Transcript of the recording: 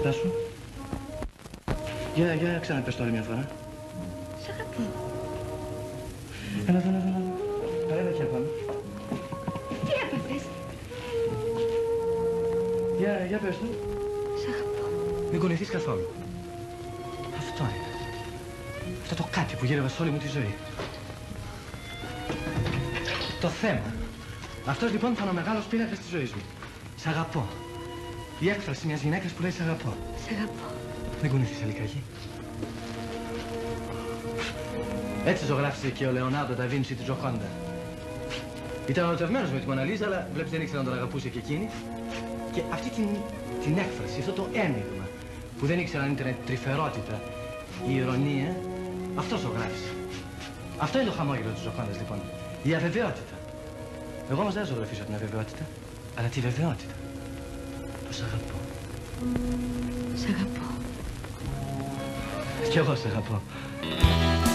Στάσου. Για ξαναπες το άλλη μια φορά. Σ' αγαπώ. Έλα εδώ. Έλα και πάνω. Τι έπαθες? Για πες το. Σ' αγαπώ. Μην κουνηθείς καθόλου. Αυτό είναι. Αυτό το κάτι που γύρευα σε όλη μου τη ζωή. Το θέμα. Αυτός λοιπόν θα είναι ο μεγάλος πείραγας της ζωής μου. Σ' αγαπώ. Η έκφραση μιας γυναίκας που λέει σ' αγαπώ. Σ' αγαπώ. Μην κουνηθείς, Αλικάκη. Έτσι ζωγράφισε και ο Λεωνάρντο ντα Βίντσι τη Τζοκόντα. Ήταν ερωτευμένος με τη Μόνα Λίζα, αλλά βλέπεις δεν ήξερε να τον αγαπούσε και εκείνη. Και αυτή την έκφραση, αυτό το ένιγμα που δεν ήξερα αν ήταν τρυφερότητα ή ηρωνία, αυτό ζωγράφισε. Αυτό είναι το χαμόγελο της Τζοκόντας λοιπόν. Η αβεβαιότητα. Εγώ όμως δεν ζωγραφίσω την αβεβαιότητα, αλλά τη βεβαιότητα. Πως αγαπώ. Σ' αγαπώ. Κι εγώ σ' αγαπώ.